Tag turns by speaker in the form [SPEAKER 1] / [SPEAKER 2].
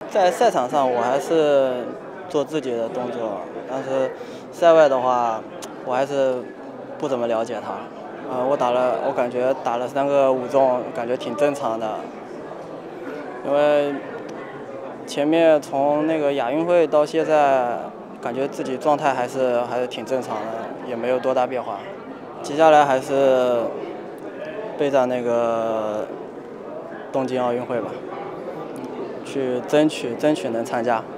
[SPEAKER 1] 在赛场上我还是做自己的动作，但是赛外的话，我还是不怎么了解他。我感觉打了3个5中，感觉挺正常的。因为前面从那个亚运会到现在，感觉自己状态还是挺正常的，也没有多大变化。接下来还是备战那个东京奥运会吧，去争取能参加。